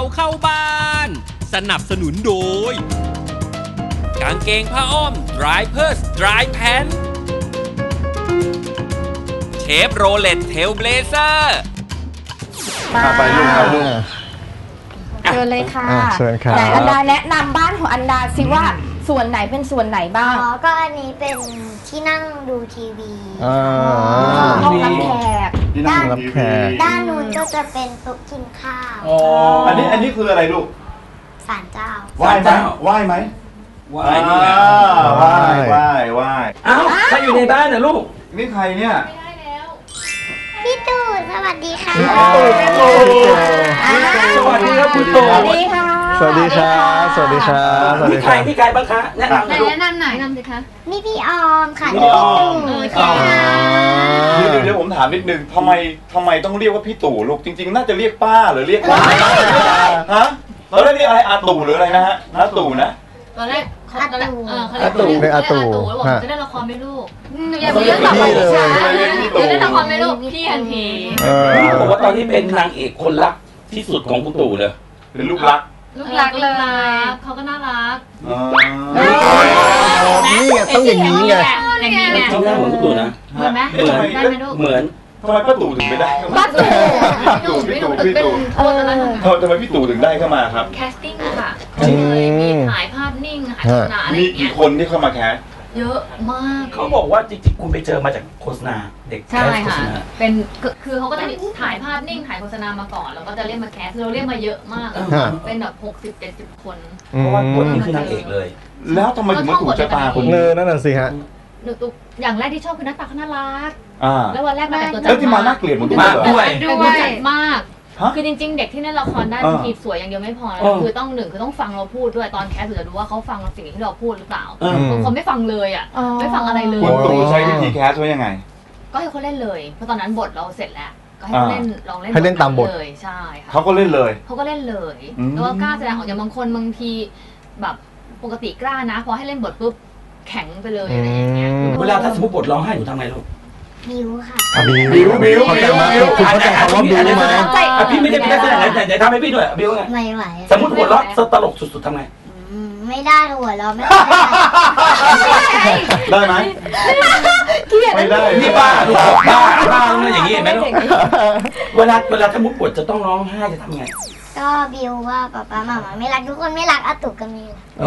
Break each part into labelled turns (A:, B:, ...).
A: เข้าบ้าน สนับสนุนโดยกางเกงผ้าอ้อม Dry Pers Dry Pants เชฟโรเลตเทลเบลเซอร์
B: ไปลูกครับลูก
C: เชิญเลยค่ะ
B: เชิญครับ
C: ไหนอันดาแนะนำบ้านของอันดาสิว่าส่วนไหนเป็นส่วนไหนบ้าง
D: ก็อันนี้เป็นที่นั่งดูทีวี
C: ห้องรับแขก
D: ด้านนู้นก็จะเป็นโต๊ะกินข้าว
B: อันนี้คืออะไรลูก
D: ศาลเจ้า
B: ไหว้ไหม
E: ไหว้นี่ไง
B: ไหว้
E: อ้าวใครอยู่ในบ้านน่ะลูก
B: นี่ใครเนี่ย
D: พี่ตู่สวัสดีค่ะ
E: สวัสดีครับคุณตู่
C: สวัสดีค่ะ
B: สวัสดีครับสวัสดีครับ
E: มีใครบ้างคะแนะนำหน่อย
F: แนะนำหน่อยสิคะ
D: นี่พี่ออมค่ะนี่พี่ตู่
B: เดี๋ยวผมถามนิดนึงทำไมต้องเรียกว่าพี่ตู่ลูกจริงๆน่าจะเรียกป้าหรือเรียกฮะเราเรียกอะไรอาตู่หรืออะไรนะฮะน้าตู่นะ
F: ตอนแรก
D: อาตู่
F: บอกจะได้ละครไม่ลูกอย่าไปเล่นละครไม่ใช่จะได้ละครไม่ลูกพี่ทันที
E: บอกว่าตอนนี้เป็นนางเอกคนรักที่สุดของคุณตู่เลย
B: เป็นลูกรัก
F: เลยเขาก็น่ารัก
B: นี่ไงต้องอย่างนี้ไง
F: อย่างนี้เนี่ย
E: จำได้เหมือนคุณตู่นะ
F: เหมือนไหมได้ไหมลูก
E: เหมือน
B: ทำไมป้าตู่ถึงไม่ได้
F: ป้าตู่พี่ตู่
B: ทำไมพี่ตู่ถึงได้เข้ามาครับ
F: แคสติ้งค่ะมีถ่ายภาพนิ่งถ่ายโฆษณาอะไร
B: มีกี่คนที่เข้ามาแคส
F: เยอะมาก
E: เขาบอกว่าจริงๆคุณไปเจอมาจากโฆษณาเด็ก
F: ใช่ค่ะเป็นคือเขาก็จะถ่ายภาพนิ่งถ่ายโฆษณามาก่อนแล้วก็จะเรียกมาแคสเราเรียกมาเยอะมากเป็นแบบ60-70 คน
E: เพราะว่าคนนี้คือนางเอกเลย
B: แล้วทำไมถึงมาถูกชะตาคน
G: นี้นั่นน่ะสิฮะ
F: อย่างแรกที่ชอบคือหน้าตาเขาน่ารักแล้ววันแรกมาแต่ตัวจัด
B: แล้วที่มาน่าเกลียดมัน
F: ด้วยมากคือจริงๆเด็กที่เล่นละครได้บางทีสวยอย่างเดียวไม่พอคือต้องคือต้องฟังเราพูดด้วยตอนแคสถึงจะรู้ว่าเขาฟังสิ่งที่เราพูดหรือเปล่าบางคนไม่ฟังเลยอ่ะไม่ฟังอะไรเลย
B: คุณตู่ใช้วิธีแคสไว้ยังไง
F: ก็ให้เขาเล่นเลยเพราะตอนนั้นบทเราเสร็จแล้วก็ให้เขาเล่นลองเล่น
G: ให้เล่นตามบท
F: เลยใช่ค่ะ
B: เขาก็เล่นเลย
F: แล้วก็กล้าแสดงออกอย่างบางคนบางทีแบบปกติกล้านะพอให้เล่นบทปุ๊บแข็งไปเลยอะไรอย่างเงี้ย
E: เวลาถ้าสมมติบทร้องไห้หนูทำไงลูก
D: บิวค่ะ
B: บิว
G: เข้าใจไหมคุณเข้าใจคำว่าบิวไหม
E: พี่ไม่ได้เป็นนักแสดงแต่ทำให้พี่ด้วยบิวไง
D: ไม่ไหว
E: สมมติหัวเราะตลกสุดๆทำไง
D: ไม่ได้หัวเราไม่
B: ได้ไหม
E: ไม่ได้นี่บ้าอย่างนี้เห็นไหมลูกเวลาสมมติบทจะต้องร้องไห้จะทำไง
D: ก็บิวว่าป๊าป๊ามาม่าไม่รักทุกคนไม่รักอาตู่ก็มี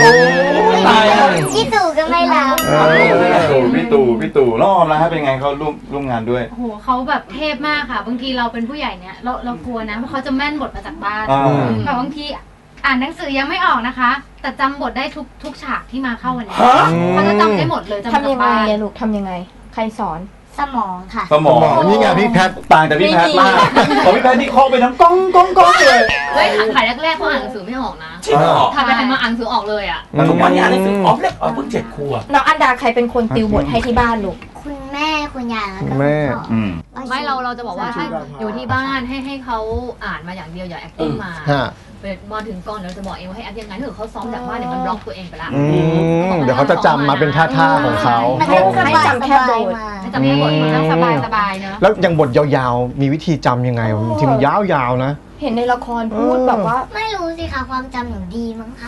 D: พี่ตู่ก็ไม่รัก
B: พี่ตู่รอบแล้วฮะเป็นไงเขาร่วมงานด้วย
F: โอ้โหเขาแบบเทพมากค่ะบางทีเราเป็นผู้ใหญ่เนี่ยเรากลัวนะเพราะเขาจะแม่นบทมาจากบ้านแต่บางทีอ่านหนังสือยังไม่ออกนะคะแต่จำบทได้ทุกฉากที่มาเข้าวันนี้เขาจะจำได้หมดเลย
C: ทำยังไงลูกทำยังไงใครสอน
D: สมองค่ะ
B: สมอง
G: นี่ไงพี่แพท
B: ต่างจากพี่แพทมากของพี่แพทนี่เคาะไปทั้งก้องเลย
F: เฮ้ยถ่ายแรกๆเขาอ่านหนังสือไม่ออกนะถ่ายไปถ่ายมาอ่านหนังสือออกเลยอ่ะ
E: ทุกวันนี้อ่านหนังสือออกเล็กเพิ่ง7 ขวบ
C: น้องอันดาใครเป็นคนติวบทให้ที่บ้านลูก
D: คุณแม่คุณยายแล้วก็
G: แม่
F: ไม่เราจะบอกว่าถ้าอยู่ที่บ้านให้เขาอ่านมาอย่างเดียวอย่าแอคติ้งมามาถึงก่อนเราจะบอกเองว่าให้แอปยังไงถ้าเขาซ้อมจากบ้านเนี่ยมันบล็อกตัวเองไปละ
G: เดี๋ยวเขาจะจำมาเป็นท่าของเขา
C: ให้จำแค่บท
F: จำแค่บทมันต้องสบายเนอะ
G: แล้วอย่างบทยาวๆมีวิธีจำยังไงทีมยาวๆนะ
C: เห็นในละครพูดแบบว่า
D: ไม่รู้สิค่ะความจำหนูดีมั้งคะ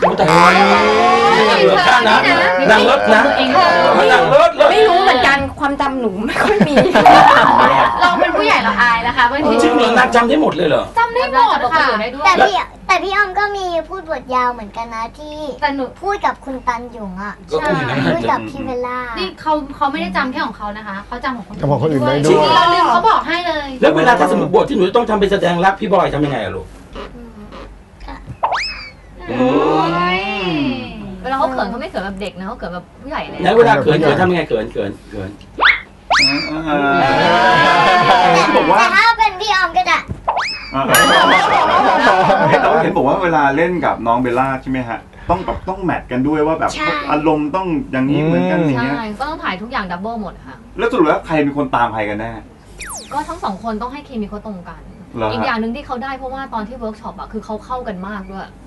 E: นางเลิศนะ
C: ไม่รู้เหมือนกันความจำหนูไม่ค่อยมี
F: เราเป็นผู้ใหญ่เราอายนะคะบางที
E: จริงเหรอนางจำได้หมดเลยเหรอ
F: จำได้หมดค่ะ
D: แต่พี่ออมก็มีพูดบทยาวเหมือนกันนะที่หนูพูดกับคุณตันหยงอ่ะใช่พูดกับพี่เวล่า
F: นี่เขาไม่ได้จำแค่ของเขานะคะเขาจำของ
G: คนอื่นได้ด้วย
F: เราลืมเขาบอกให้เลย
E: แล้วเวลาถ้าสมมติบทที่หนูต้องทำเป็นแสดงรักพี่บอยทำยังไงอะลูก
F: เวลาเขาเขินเขาไม่เขินแบบเด็กนะเขาเขินแบบผู้ใหญ่เลย
E: แล้วเวลาเขินทำยังไงเขิน
D: บอกว่าถ้าเป็นพี่ออมก็จะ
B: เห็นบอกว่าเวลาเล่นกับน้องเบลล่าใช่ไหมฮะต้องแมทกันด้วยว่าแบบอารมณ์ต้องอย่างนี้เหมือนกันอย่างเงี้ย
F: ก็ต้องถ่ายทุกอย่างดับเบิลหมดค่ะ
B: แล้วสรุปแล้วใครเป็นคนตามใครกันแน่
F: ก็ทั้ง2 คนต้องให้เคมีเขาตรงกันอีกอย่างหนึ่งที่เขาได้เพราะว่าตอนที่เวิร์กช็อปอะคือเขาเข้ากันมากด้วย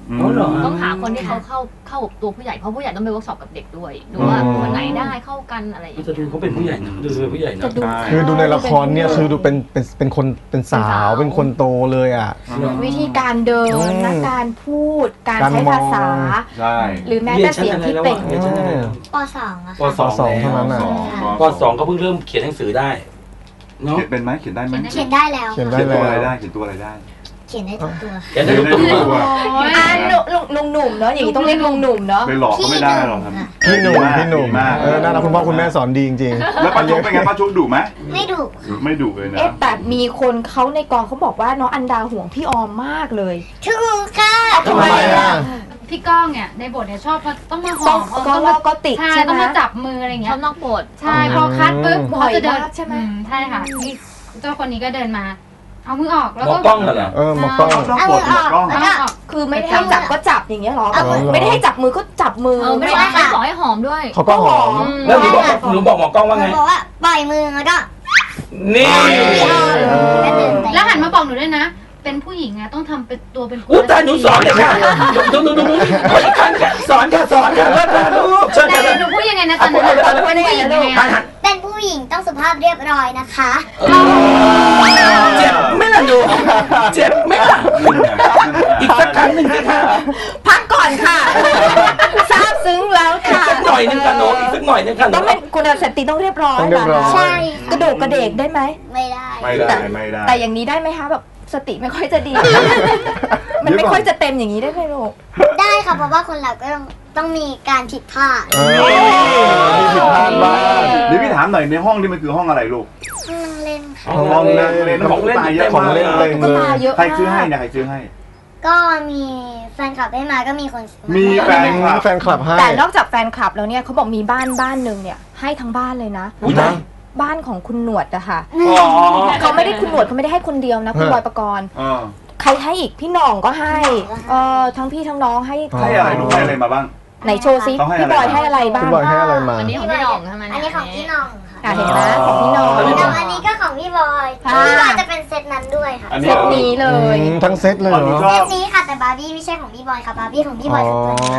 H: ต้องหาคนที่เขาเข้าตัวผู้ใหญ่เพราะผู้ใหญ่ต้องไปเวิร์กช็อปกับเด็กด้วยดูว่าคนไหนได้เข้ากันอะไรอย่างเงี้ย
E: จะดูเขาเป็นผู้ใหญ่นะดูเป็นผู้ใหญ่นะ
G: คือดูในละครเนี่ยคือดูเป็นคนเป็นสาวเป็นคนโตเลยอ่ะ
C: วิธีการเดินนะการพูดการใช้ภาษา
B: ใช่
C: หรือแม้แต่เสียงที่เปล่ง
E: เรียนชั้นอะไรแล้ว
D: ป .2 อะ
E: ป
D: ค่ะ
E: .2
G: เท่านั้นน่ะ
E: ป .2 ก็เพิ่งเริ่มเขียนหนังสือได้เนาะ
B: เขียนเป็นไหมเขียนได้ไหม
D: เขียนได้แล้ว
G: เขียนได้
B: เขียน
G: แล้
B: ตัว
G: ว
B: อะไรได้เขียนตัวอะไรได้
D: เขียนได้ทุกตัว
E: เขียนได้ทุกตัว
C: ลุงหนุ่มเนาะอย่างนี้ต้องเรียกลุงหนุ่มเนาะ
B: ไปหลอกเขาไม่ได้หรอกครับ
G: พี่หนุ่ม
B: มาก
G: น่ารักคุณพ่อคุณแม่สอนดีจริงๆ
B: แล้วป้าชุกเป็นไงป้าชุกดุไหม
D: ไม่ดุ
B: ไม่ดุเลยนะ
C: เอ๊ะแต่มีคนเขาในกองเขาบอกว่าน้องอันดาห่วงพี่ออมมากเลย
D: ถูกค่ะ
G: ทำไมอ่ะ
F: พี่ก้องเนี่ยในบทเนี่ยชอบต้องมาหอม
C: ก็ติด
F: ใช่
C: ใช่ไหม
F: ต้องมาจับมืออะไรอย่าง
H: ช
F: เงี้
H: อย บนอกบท
F: ใช่พอคัดปุ๊บ
C: บ่อ
F: เขา
C: ย
F: จะเดิน
C: มากใช่ไหม
F: ใช่ค่ะนี่เจ้าคนนี้ก็เดินมา เอามือออกแล้ว
E: หมอ
F: ก็
E: กล้องเหรอ
G: หมอกล้อง
B: ชอบปวดหัวกล้อง
F: เอามือออก
C: คือไม่ได้ให้จับก็จับอย่างเงี้ยหรอ
G: เอามือ
C: ไม่ได้ให้จับมือก็จับมือ
H: ไม่ได้ให้บอกให้หอมด้วย
G: เขาก็หอม
E: แล้วหนูบอกหมอกล้องว่าไง
D: บอกว่าปล่อยมือแล้วก็
E: นี่
D: ก็เดินไป
F: แล้วหันมาบอกหนูด้วยนะ เป็นผู้หญิงอะต้องทำเป็นตัวเป็น
E: อู้ตาหนูสอนเลยค่ะดูขออีกครั้งค่ะสอนค่ะแล้วตาลูกเชิญ
F: แต่
E: ค่ะ
F: หนูพูดยังไงนะตอนนั้นพูดยังไงนะลูก
D: เป็นผู้หญิงต้องสุภาพเรียบร้อยนะคะ
E: เจ็บไหม่ล่ะหนูเจ็บไหมล่ะอีกสักครั้งหนึ่งสิค่ะ
C: พักก่อนค่ะซาบซึ้งแล้วค่ะ
E: สักหน่อยหนึ่งค่ะหนูอีกสักหน่อยหนึ่งค่ะหนู
C: ต้องเป็นคุณสตรีต้องเรียบร้อย
G: ต้องเรียบร้อย
C: ใช่กระโดดกระเดกได้ไหม
D: ไม่ได้
B: ไม่ได้ไม่ได้
C: แต่อย่างนี้ได้ไหมคะแบบสติไม่ค่อยจะดี มันไม่ค่อยจะเต็มอย่างนี้ได้ไหมลูก
D: ได้ค่ะเพราะว่าคนเราก็ต้องมีการผิดพลาด
G: มีผิดพลาดบ้าง
B: เดี๋ยวพี่ถามหน่อยในห้องนี่มันคือห้องอะไรลูก
D: นั่งเล่นค่ะ
B: ห้องนั่งเล่น
E: ของเล่น
B: เยอะ
G: ของ
B: มาก
G: เล่นเต็ม
C: ก็
G: เล
C: มาย เยอะ
B: ใคร
C: มาก
B: ซื้อให้เนี่ยใครซื้อให้
D: ก็มีแฟนคลับให้มาก็มีคนซื้อ
B: มีแฟนคลับ
G: แฟนคลับให้
C: แต่นอกจากแฟนคลับแล้วเนี่ยเขาบอกมีบ้านหนึ่งเนี่ยให้ทั้งบ้านเลยนะ
E: อุ๊ยตาย
C: บ้านของคุณหนวดอะค่ะ
B: อ๋อ
C: เขาไม่ได้คุณหนวดเขาไม่ได้ให้คนเดียวนะคุณบอยปกรณ์
B: เออ
C: ใครให้อีกพี่หน่องก็ให้ทั้งพี่ทั้งน้องให้
B: ให้อะไรลูกให้อะไรมาบ้าง
C: ไหนโชว์ซิ
B: เขาให้
C: พี่
B: อะไร
C: บอยให้อะไรบ้าง
G: พี่บอยให้อะไรมา
H: อันนี้ของพี่หน่องใช่ไหม
D: อันนี้ของพี่น้องค่ะ
C: เห็นไหมของพี่หน่อง
D: พี่น้องอันนี้ก็ของพี่บอยพี่บอยจะเป็นเซตนั้นด้วยค่ะ
B: อัน
C: เซตนี้เลย
G: ทั้งเซตเลย
B: อ๋อ
G: เห
B: ห
G: ร
B: นู
G: อ
B: ชอ
D: เซ
B: บ
D: ตนี้ค่ะแต่บาร์บี้ไม่ใช่ของพี่บอยค่ะบาร์บี้ของพี่บอยคือตัวนี้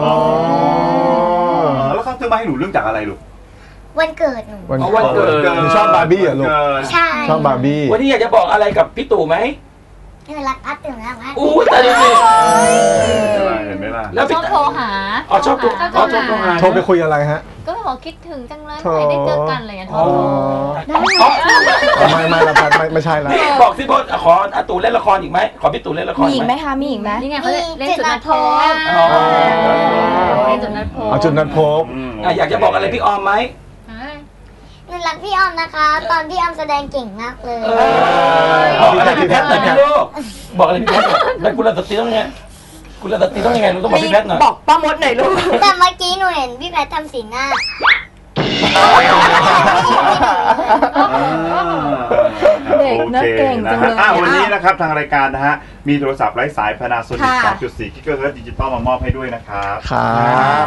B: แล้วเขาซื้อมาให้หนูเรื่องจากอะไรลูก
D: วันเกิดหนู
G: วันเกิดหนูชอบบาร์บี้เหรอลูก
D: ใช่
G: ชอบบาร์บี้
E: วันนี้อยากจะบอกอะไรกับพี่ตู่ไหม
D: นี่รักพัดตื่นแล้วไหม
E: อู้แต่ดูสิ
B: เห็นไหมล่ะ
E: แล้ว
H: ช
E: พี่
H: อบโทรหา
E: อ๋อชอบโทรหา
G: โทรไปคุยอะไรฮะ
H: ก็บอกคิดถึงจังเลย
G: โทร
H: ไม่ได้เจอกันอะไรอย่างเงี้ยโทร
G: ไม่ละไม่ใช่ละ
E: นี่บอกสิบดขออาตู่เล่นละครอีกไหมขอพี่ตู่เล่นละคร
C: มีอีกไหมคะมีอีกไหม
H: นี่ไงเขาเล่นจุดนัดพบเล่นจุดนัดพบ
G: เอาจุดนัดพบ
E: อยากจะบอกอะไรพี่ออมไหม
D: หนูรักพี่ออมนะคะ ตอนพี่ออมแสดงเก่งมากเลย
E: บอกอะไรพี่แพทย์หน่อยพี่ลูกบอกอะไรพี่แพทย์หน่อยแล้วกุลสตรีต้องยังไงกุลสตรีต้องยังไงลูกต้องบอกพี่แพทย์หน่อย
C: บอกป้ามดหน่อยลูก
D: แต่เมื่อกี้หนูเห็นพี่แพททำสีหน้า
C: เด็กนะเก่งจังเลย
B: วันนี้นะครับทางรายการนะฮะมีโทรศัพท์ไร้สาย Panasonic 2.4 GHz ดิจิตอลมามอบให้ด้วยนะครับ
G: ครับ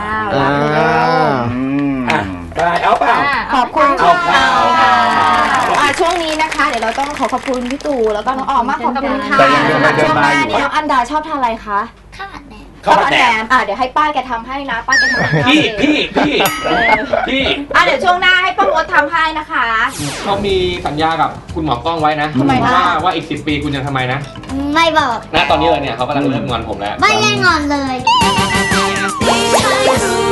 E: ได้เอาเปล่า
C: ขอบคุณ
E: เอา
C: ค่ะ
E: เอา
C: ช่วงนี้นะคะ เดี๋ยวเราต้องขอบคุณพี่ตู่แล้วก็น้องออมมากขอบคุณค่ะ
B: แต่ยังเดินไปเดิน
C: ช่วงห
B: มา
C: น้า
B: อยู่
C: นี่น้องอันดาชอบทานอะไรคะ
D: ข้าวผัดแหนม
E: ข้าวผัดแหนม
C: เดี๋ยวให้ป้าแกทำให้นะป้าแกทำให้
E: พี่
C: เดี๋ยวช่วงหน้าให้ป้ามดทำให้นะคะ
I: เขามีสัญญากับคุณหมอกล้องไว้นะ
C: ทำไมคะ
I: ว่าอีก10 ปีคุณจะทำไมนะ
D: ไม่บอก
I: ณตอนนี้เลยเนี่ยเขากำลังเริ่มงอนผมแล้ว
D: ไม่แน่นอนเลย